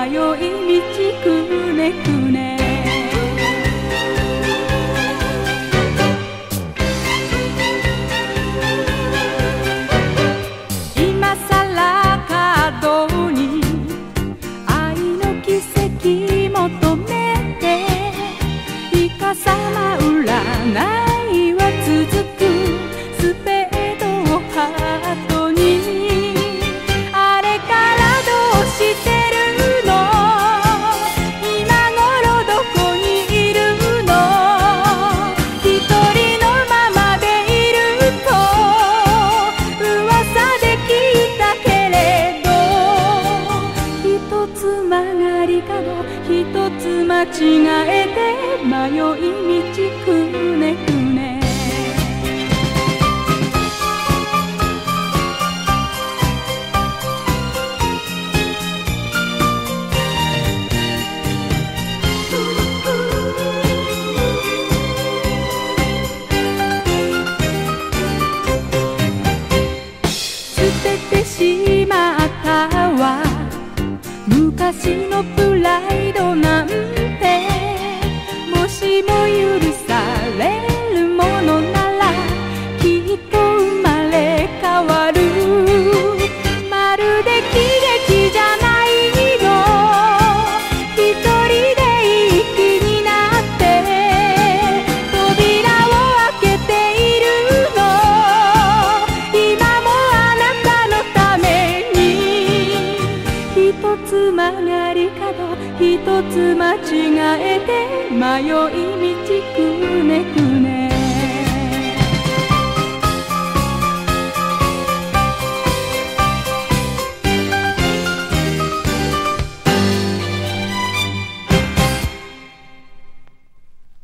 迷い道くねくね。今さら角に愛の奇跡求めてイカサマ占いは続く。スペードをハートにあれからどうしてるの、今頃どこにいるの、一人のままでいると噂で聞いたけれど、一つ曲がり角一つ間違えて迷い道くねくね。捨ててしまったわ昔のプライドなんて、もしも許されるものならきっと生まれ変わる。まるで喜劇じゃないの、一人でいい気になって扉を開けているの、今もあなたのために。一つ曲がり角一つ間違えて迷い道